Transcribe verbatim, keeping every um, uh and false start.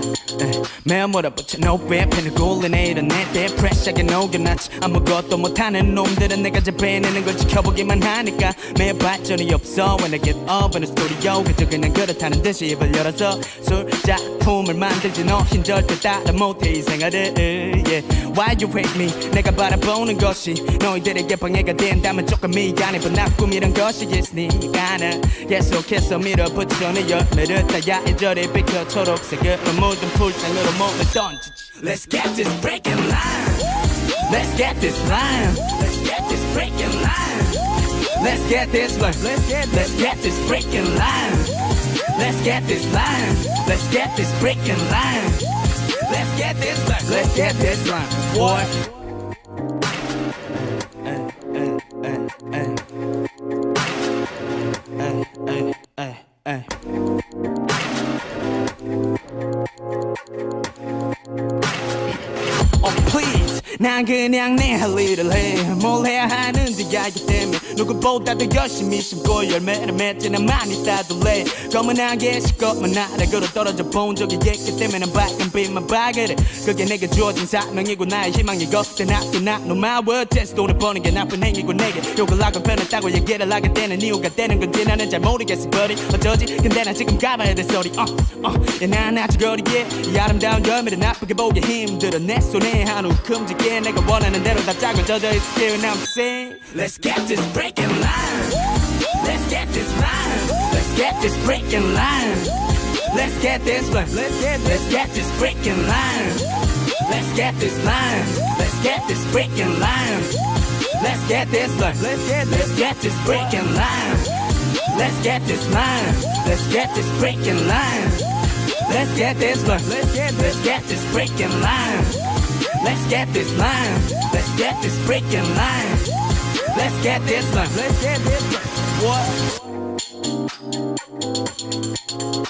매일 몰아붙여 no rap 펜을 골라내려 내때 프레시하게 녹여놨지 아무것도 못하는 놈들은 내가 잡아내는 걸 지켜보기만 하니까 매일 발전이 없어 When I get up in the studio 그저 그냥 그렇다는 듯이 입을 열어서 술작품을 만들지 너흰 절대 따라 못해 이 생활을 yeah. Why you hate me 내가 바라보는 것이 너희들에게 방해가 된다면 조금 미안해 But 나 꿈이란 것이 있으니까 나 계속해서 밀어붙여 내 열매를 따야 이절이 비켜 초록색으로 묻은 풀장으로 몸을 던지지 Let's get this breaking line Let's get this line Let's get this breaking line Let's get this line Let's get, let's get this breaking line Let's get this line Let's get this breaking line Let's get this line Let's get this line Boy Hey, hey, hey, hey. Oh please 난 그냥 내 할 일을 해 뭘 해야 하는지 알기 때문에 누구보다도 열심히 심고 열매를 맺지는 많이 따돌래 검은 안개 시꺼먼 나락으로 떨어져 본 적이 있기 때문에 난 밝은 빛만 밝으래 그게 내게 주어진 사명이고 나의 희망이고 Then after not no my word just 돈을 버는 게 나쁜 행위고 내게 욕을 하고 편했다고 얘기를 하게 되는 이유가 되는 건지 나는 잘 모르겠어 buddy 어쩌지 근데 난 지금 가봐야 돼 소리 uh, uh. yeah, 난 아직 어리게 이 아름다운 열매를 나쁘게 보기 힘들어 내 손에 한 움큼 짚게 내가 원하는 대로 다 짝을 젖어 있을게 And I'm saying Let's get this breaking line Let's get this line Let's get this breaking line Let's get this line Let's get, let's get this breaking line Let's get this line Let's get this breaking line Let's get this line Let's get, let's get this breaking line Let's get this line Let's get this breaking line Let's get this line Let's get, let's get this breaking line Let's get this line Let's get this breaking line Let's get this line Let's get this line What?